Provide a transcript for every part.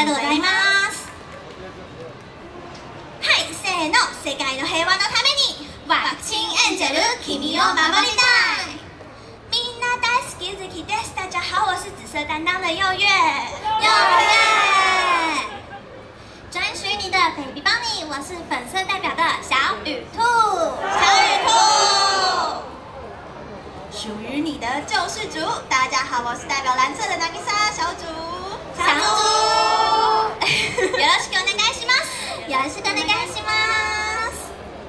がとうございます。はい、せーの、世界の平和のためにワクチンエンジェル君を守りたい。みんな大好きズキです。大家好，我是紫色担当的右月。右月，专属于你的 Baby Bunny， 我是粉色代表的小雨兔。小雨兔。属于你的救世主，大家好，我是代表蓝色的渚小主。小主，よろしくお願いします。よろしくお願いします。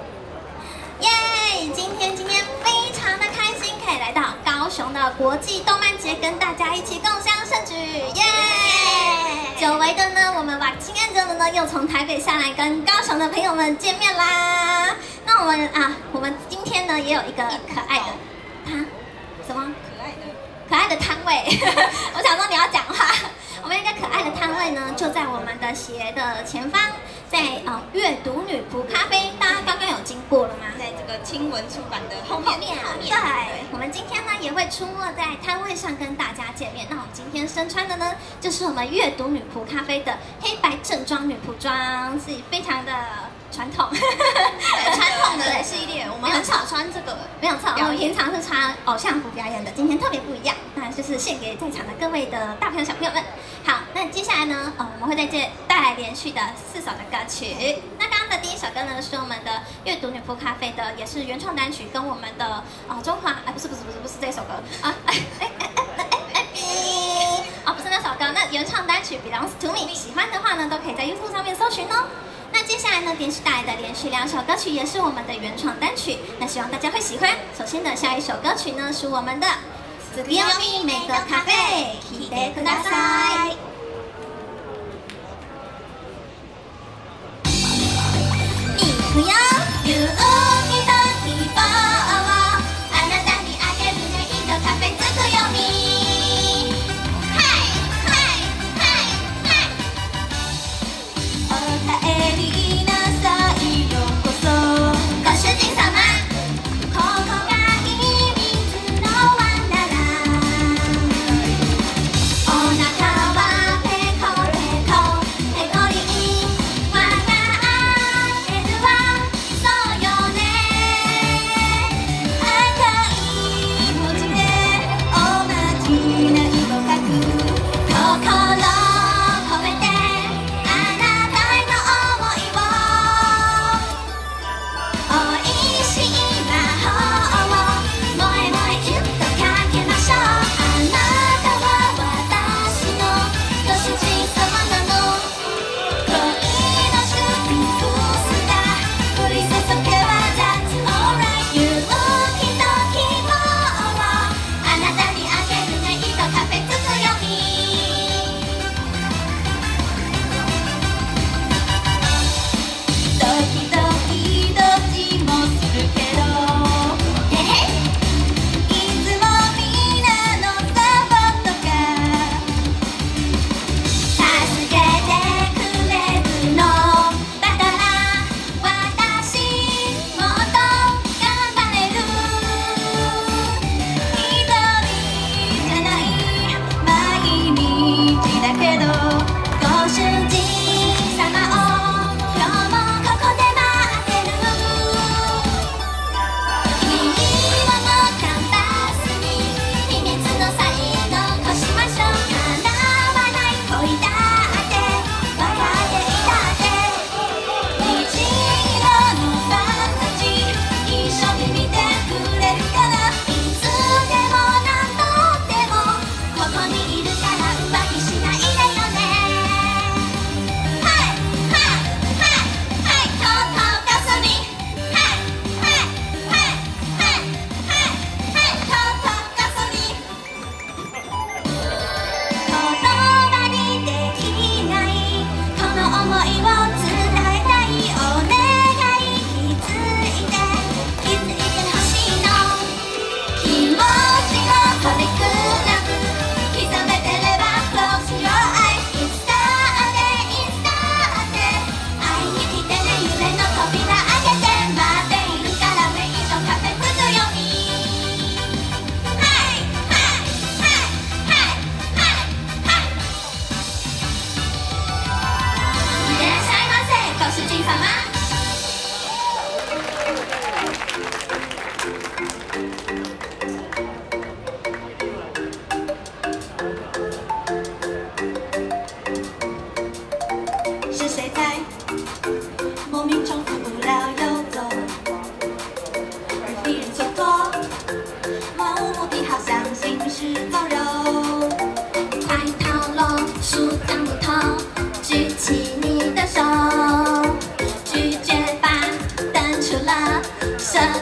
耶！今天非常的开心，可以来到高雄的国际动漫节，跟大家一起共襄盛举，耶！久违的呢，我们瓦青安者呢又从台北下来，跟高雄的朋友们见面啦。那我们今天呢也有一个可爱的什么可爱的摊位，我想说你要讲话。我们有一个可爱的摊位呢，就在我们的鞋的前方，在阅读女仆咖啡，大家刚刚有经过了吗？ 在这个青文出版的后面。 对，我们今天呢也会出没在摊位上跟大家见面。那我们今天身穿的呢，就是我们阅读女仆咖啡的黑白正装女仆装，是非常的传统， 传统的系列，我们很少穿这个， 没有错，我们平常是穿偶像服表演的，今天特别不一样，那就是献给在场的各位的大朋友小朋友们。好，那接下来呢，我们会在这带来连续的4首的歌曲。那刚刚的第一首歌呢，是我们的阅读女仆咖啡的，也是原创单曲，跟我们的中华，不是这首歌啊，不是那首歌，那原创单曲 Belongs to Me， 喜欢的话呢，都可以在 YouTube 上面搜寻哦。那接下来呢，电视带来的连续2首歌曲也是我们的原创单曲，那希望大家会喜欢。首先的下一首歌曲呢，是我们的つぐよみメイドカフェ、聴いてください。いくよ、勇気と希望をあなたにあげるメイドカフェつぐよみ。お腹は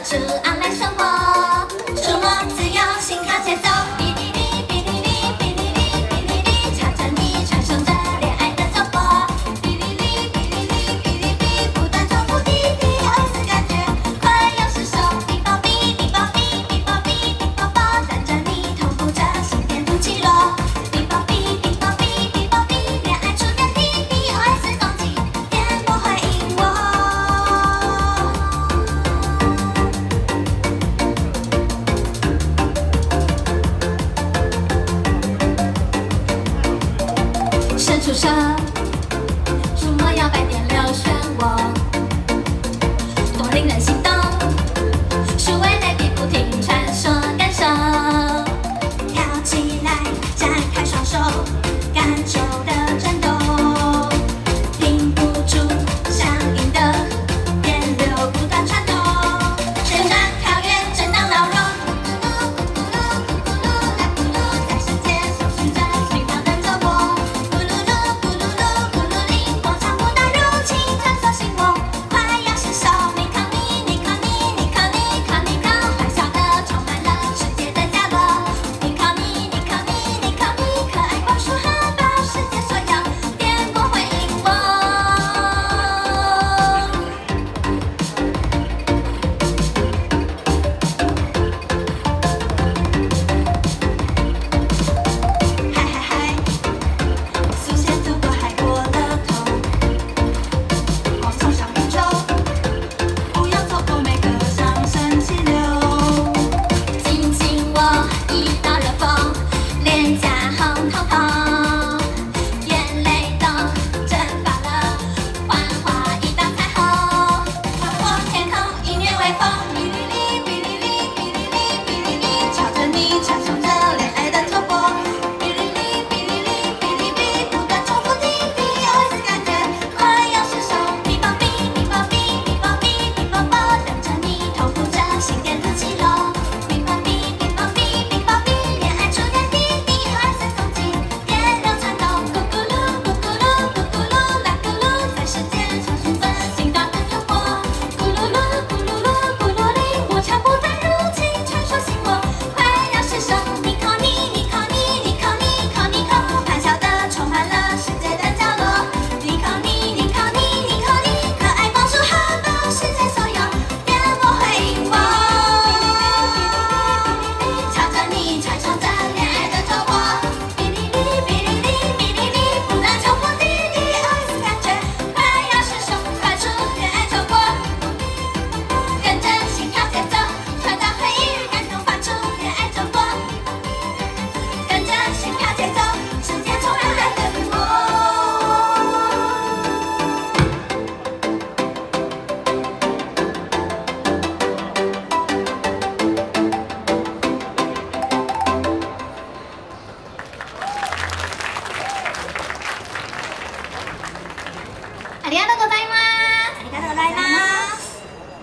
出安乐生活，触摸自由，心跳节奏，哔哩哩哔哩哩哔哩哩哔哩哩，朝着你传送着恋爱的脚步，哔哩哩哔哩哩哔哩哩，不断重复滴滴，儿时感觉快要失手，哔啵哔哔啵哔哔啵哔哔啵啵，等着你同步着心电图起落，哔啵哔哔啵哔哔啵哔，恋爱触电滴滴，儿时踪迹，电波回应我。伸出手，触摸摇摆电流漩涡，多令人心动。数位雷比不停传说感受，跳起来，展开双手，感受的震动，停不住相应的电流不断穿透，旋转跳跃，震荡绕融，咕噜咕噜咕噜啦咕噜，在世界搜寻着心跳的周末，咕噜噜咕噜噜咕噜哩，广场舞的入侵，穿梭心窝，快要失手，你靠你，你靠你，你靠你，靠你靠，欢笑的充满了世界的角落，你靠你，你靠你，你靠你，可爱光束和把世界所有电波回应我。嗨嗨嗨，速线度过海过了头，我冲向宇宙，不要错过每个上升气流。紧紧握一道热风，脸颊红彤彤，眼泪都蒸发了，幻化一道彩虹，划过天空，音乐微风，哔哩哩哔哩哩哔哩哩哔哩哩，朝着你传送着恋爱的tou波，哔哩哩哔哩哩哔哩哩，不断重复滴滴，儿时感觉快要失手，哔啵哔哔啵哔哔啵哔哔啵啵，等着你同步着心电图起落，哔啵哔哔啵哔哔啵哔，恋爱触电滴滴，儿时踪迹，电流穿透，咕咕噜咕咕噜咕咕噜啦咕噜，在世界搜寻着心跳的突破，咕噜噜咕噜噜咕噜哩，火车不断入侵，传说心窝，快要失手，你靠你，你靠你，你靠你，靠你靠，欢笑的充满了世界的角落，你靠你，你靠你，你靠你，可爱光束和把世界所有电波回应我。朝着你传送着恋爱的tou波，哔哩哩哔哩哩哔哩哩，不断重复滴滴，儿时感觉快要失手，快出恋爱周波，跟着心跳节奏，传达回忆，感动发出恋爱周波，跟着心跳节奏，世界充满爱的雨波。ありがとうございます。ありがとうございます。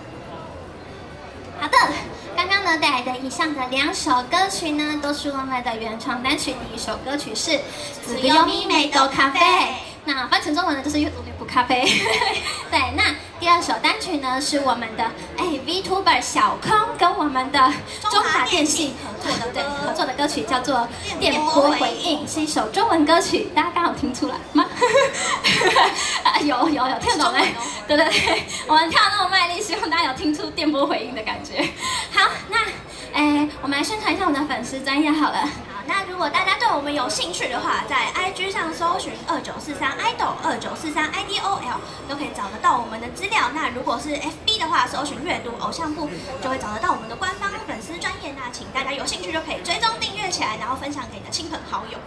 好的，刚刚呢带来的以上的2首歌曲呢，都是我们的原创单曲。第一首歌曲是《只有咪美豆咖啡》，那翻成中文呢就是阅读女仆咖啡。对，那第2首单曲呢是我们的VTuber 小空跟我们的中华电信合作的歌曲，叫做《电波回应》，是一首中文歌曲，大家刚好听出来吗？有听懂没？对对对，我们跳那么卖力，希望大家有听出电波回应的感觉。好，那我们来宣传一下我们的粉丝专页好了。好，那如果大家对我们有兴趣的话，在 IG 上搜寻2943idol，2943idol 都可以找得到我们的资料。那如果是 FB 的话，搜寻阅读偶像部就会找得到我们的官方粉丝专页。那请大家有兴趣就可以追踪订阅起来，然后分享给你的亲朋好友。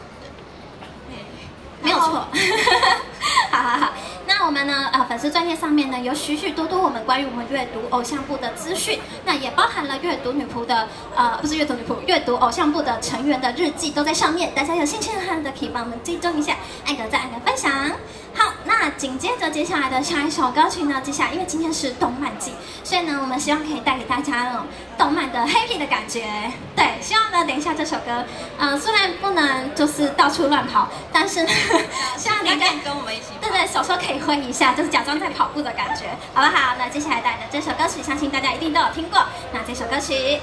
没有错。好，那我们呢粉丝专页上面呢有许许多多我们关于我们阅读偶像部的资讯，那也包含了阅读女仆的不是阅读女仆，阅读偶像部的成员的日记都在上面，大家有兴趣的话呢可以帮我们追踪一下，按个赞，按个分享。好，那紧接着接下来的下一首歌曲呢，接下来因为今天是动漫季，所以呢我们希望可以带给大家那种动漫的 happy 的感觉。对，希望呢等一下这首歌虽然不能就是到处乱跑，但是呢希望大家跟我们一起， 对，手手手可以挥一下，就是假装在跑步的感觉，好不好？那接下来带来的这首歌曲，相信大家一定都有听过。那这首歌曲。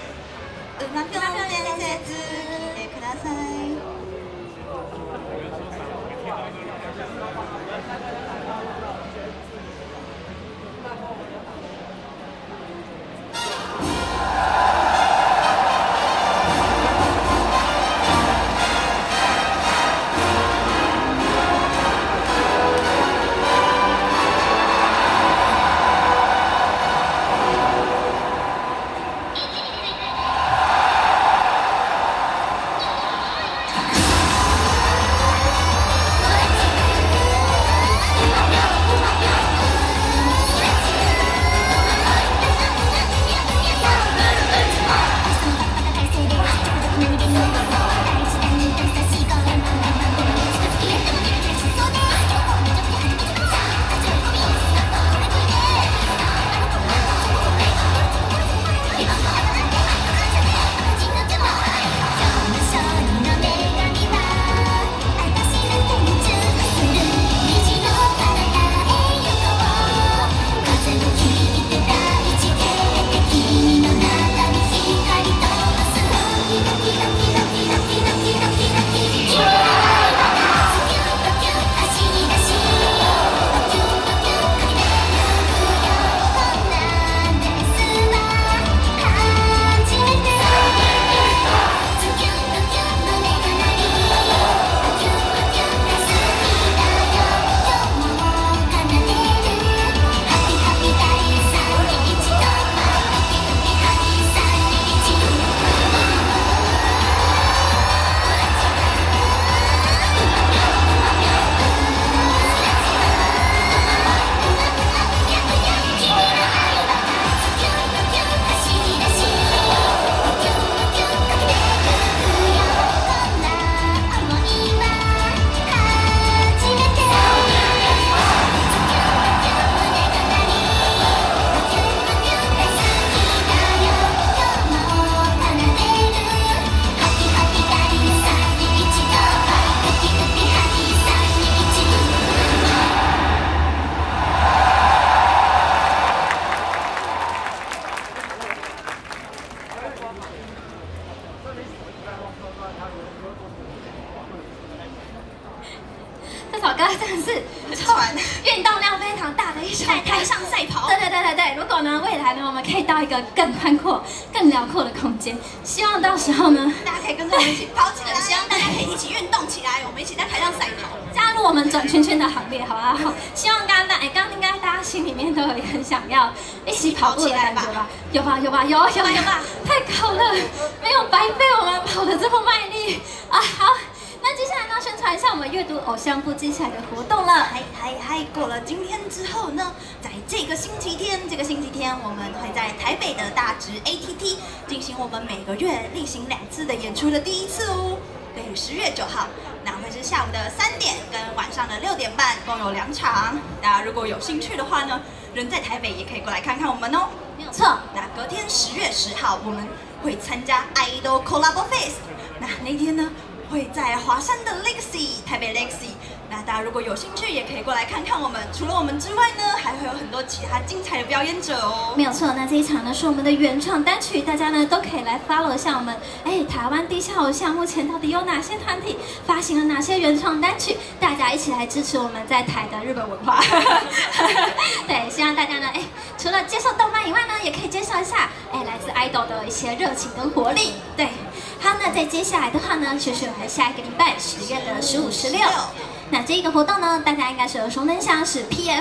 这首歌真的是运动量非常大的一首， 在台上赛跑。 对，如果呢未来呢我们可以到一个更宽阔、更辽阔的空间，希望到时候呢大家可以跟着我们一起跑起来，希望大家可以一起运动起来，我们一起在台上赛跑， 加入我们转圈圈的行列，好不好？希望刚刚应该大家心里面都有很想要一起跑步的感觉吧？有吧？太好了，没有白费我们跑得这么卖力啊！好。那接下来呢，宣传一下我们阅读偶像部接下来的活动了。 过了今天之后呢，在这个星期天，我们会在台北的大直 ATT 进行我们每个月例行2次的演出的第1次哦。对，10月9号，那会是下午的3点跟晚上的6点半，共有2场。大家如果有兴趣的话呢，人在台北也可以过来看看我们哦。 没有错。 那隔天10月10号，我们会参加 Idol Collab Fest。那天呢？会在华山的 Legacy 台北 Legacy， 那大家如果有兴趣，也可以过来看看我们。除了我们之外呢，还会有很多其他精彩的表演者哦。 没有错，那这一场呢是我们的原创单曲，大家呢都可以来 follow 一下我们。台湾地下偶像目前到底有哪些团体发行了哪些原创单曲？大家一起来支持我们在台的日本文化。对，希望大家呢，除了接受动漫以外呢，也可以接受一下，来自 idol 的一些热情跟活力。对。好，那在接下来的话呢，就是我们下一个礼拜10月的15、16。那这一个活动呢，大家应该是耳熟能详，是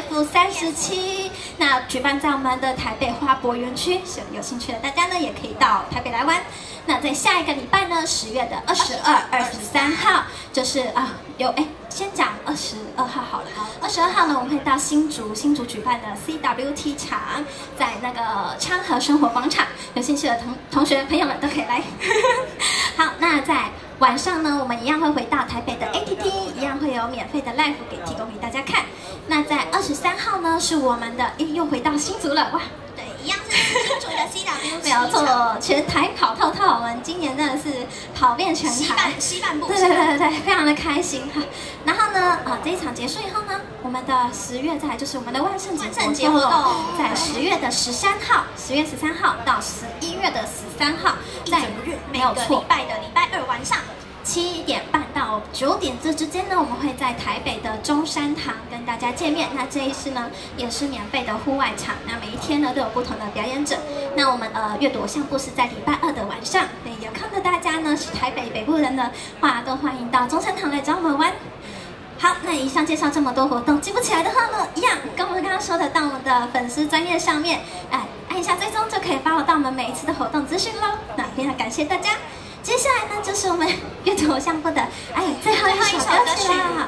PF37。那举办在我们的台北花博园区，有兴趣的大家呢，也可以到台北来玩。那在下一个礼拜呢，10月的22、23号，就是先讲22号好了。22号呢，我们会到新竹举办的 CWT 场，在那个昌河生活广场，有兴趣的同学朋友们都可以来。好，那在晚上呢，我们一样会回到台北的 ATT， 一样会有免费的 live 提供给大家看。那在23号呢，是我们的又回到新竹了，哇！ 对， 一样是新竹的 CW 没有错，全台跑透透，我们今年真的是跑遍全台， 西半部， 对，非常的开心哈。然后呢，这一场结束以后呢，我们的10月再来就是我们的万圣节活动，在10月的13号，10月13号到11月的13号，在每个礼拜的礼拜2晚上。 7点半到9点这之间呢，我们会在台北的中山堂跟大家见面。那这一次呢，也是免费的户外场。那每一天呢都有不同的表演者。那我们阅读相簿是在礼拜2的晚上。对，有空的大家呢是台北北部人的话，都欢迎到中山堂来找我们玩。好，那以上介绍这么多活动，记不起来的话呢，一样跟我们刚刚说的，到我们的粉丝专页上面，按一下追踪就可以follow到我们每一次的活动资讯喽。那非常感谢大家。接下来呢，就是我们阅读相簿的最后一首歌曲了。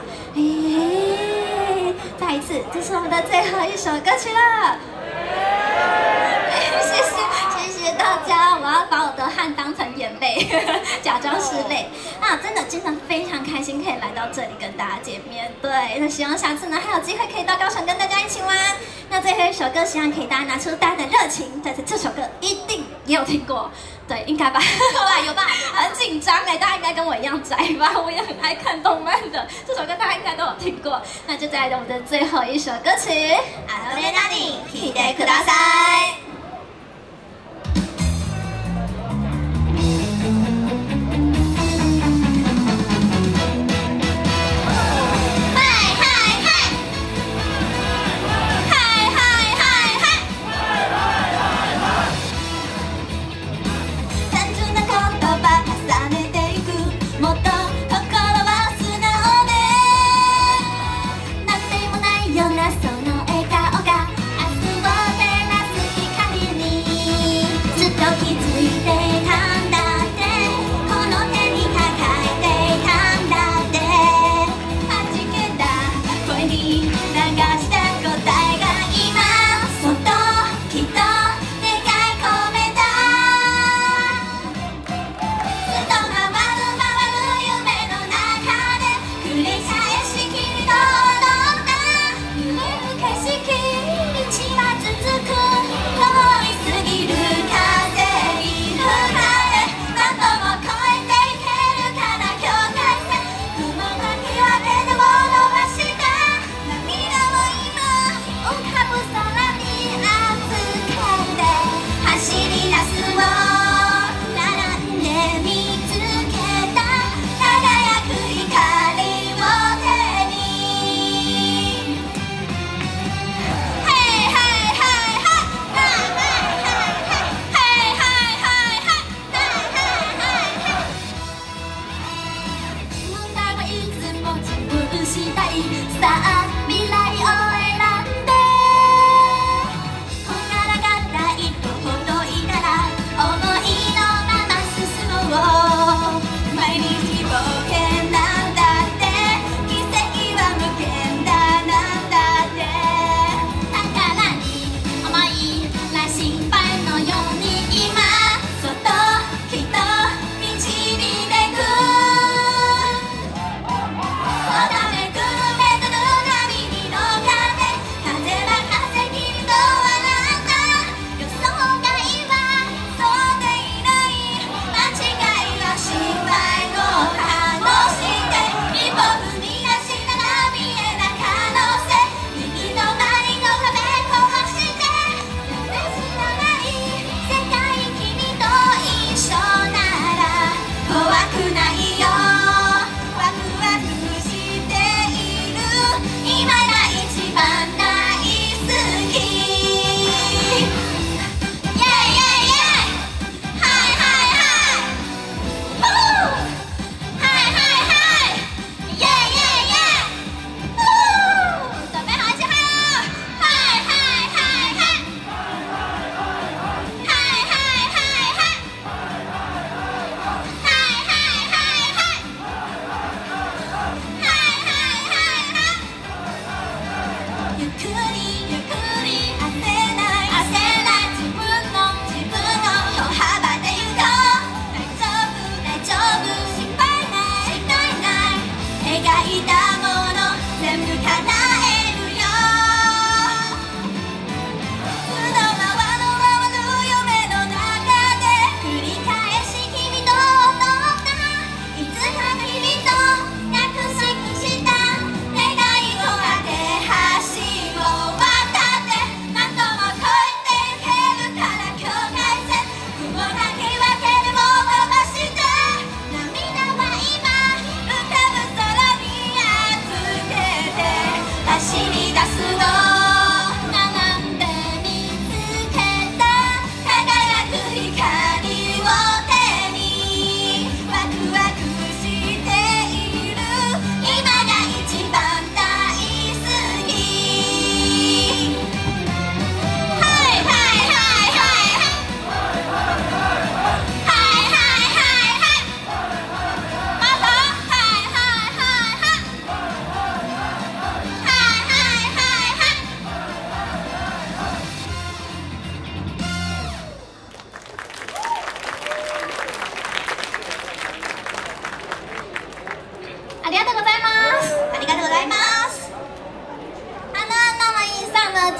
再一次，这是我们的最后一首歌曲了。谢谢大家，我要把我的汗当成眼泪，假装是泪。那真的非常开心可以来到这里跟大家见面。对，那希望下次呢还有机会可以到高雄跟大家一起玩。那最后一首歌，希望可以大家拿出大家的热情。这首歌一定也有听过。对，应该吧，有吧，很紧张大家应该跟我一样宅吧，我也很爱看动漫的，这首歌大家应该都有听过，那就再来我们的最后一首歌曲。 あのねなに聞いてください。 その笑顔が明日を照らす光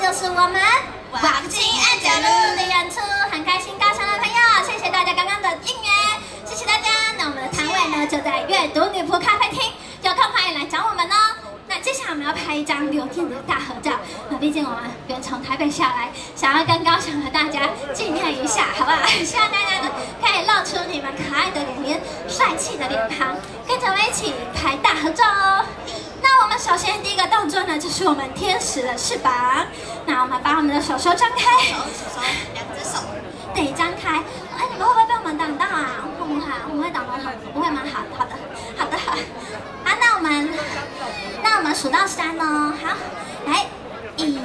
就是我们网青按脚路的演出，很开心高雄的朋友，谢谢大家刚刚的应援，谢谢大家。那我们的摊位呢就在阅读女仆咖啡厅，有空欢迎来找我们哦。那接下来我们要拍一张留念的大合照，毕竟我们远从台北下来，想要跟高雄的大家纪念一下，好不好？希望大家呢可以露出你们可爱的脸脸、帅气的脸庞，跟着我们一起拍大合照哦。那我们首先第一个动作呢，就是我们天使的翅膀。那我们把我们的手张开， 两只手， 对，张开。哎，你们会不会被我们挡到啊？会不会？我们会挡到他们？不会吗？好的，好的。好，那我们数到3哦。好，来，1、2、3，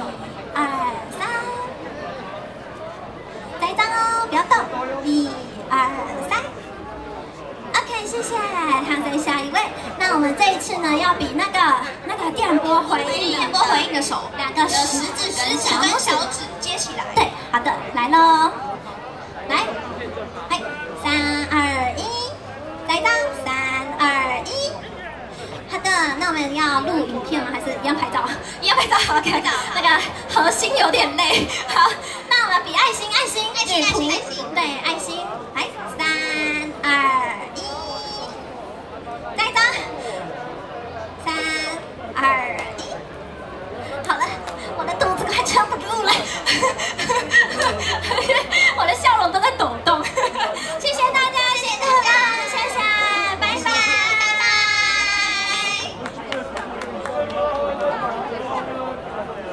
再一张哦，不要动。1、2、3。OK， 谢谢。好，再下一位。那我们这一次呢，要比那个电波回应的手，2个食指跟小指接起来。对，好的，来喽，来，3、2、1，再一张，3、2、1。好的，那我们要录影片吗？还是一样拍照？一样拍照 ，OK。那个核心有点累。好，那我们比爱心，女仆